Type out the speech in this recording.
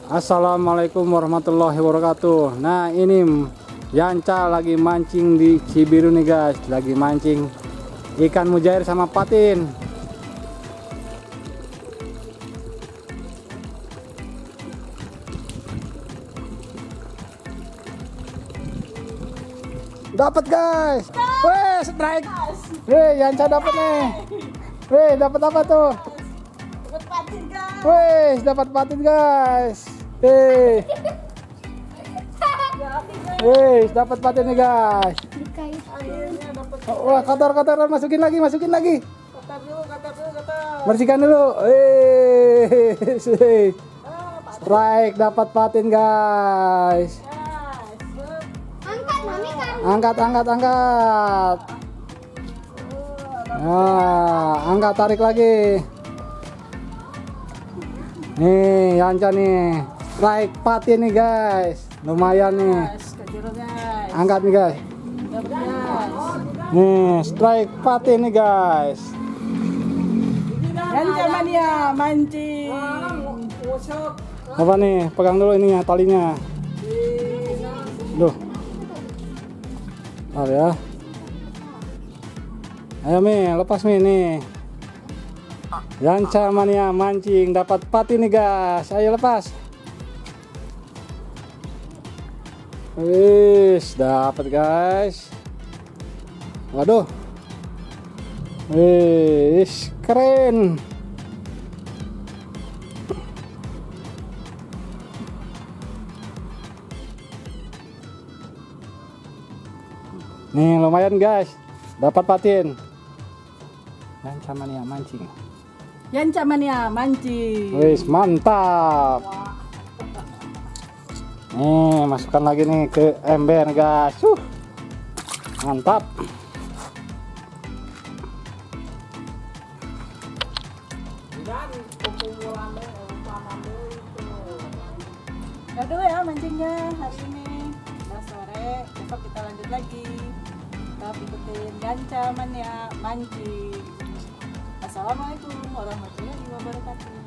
Assalamualaikum warahmatullahi wabarakatuh. Nah, ini Yanca lagi mancing di Cibiru nih guys. Lagi mancing ikan mujair sama patin. Dapat guys. Weh, strike. Weh, Yanca dapat nih. Weh, dapat apa tuh? Dapat patin guys. Weh, dapat patin guys. Weh, dapat patin nih guys. Akhirnya dapat. Wah, kotor-kotor, masukin lagi. Kata dulu. Bersihkan dulu. Strike, dapat patin guys. Angkat mami kan. Angkat. Nah, angkat, tarik lagi. Nih, Yanca nih. Strike patin nih guys. Lumayan nih. Guys. Angkat nih guys. Dapat guys. Nih, strike patin nih guys. Yanca mania mancing. Apa nih? Pegang dulu ini ya talinya. Duh. Bentar ya. Ayo Mi, lepas Mi nih. Yanca mania mancing dapat patin nih guys. Ayo lepas. Wis, dapat guys. Waduh. Wis, keren. Nih lumayan guys, dapat patin. Yanca mania mancing. Yanca mania mancing. Wis, mantap. Nih masukkan lagi nih ke ember guys. Mantap. Udah dulu ya mancingnya hari ini. Udah sore, besok kita lanjut lagi. Kita ikutin Yanca mania mancing. Assalamualaikum warahmatullahi wabarakatuh.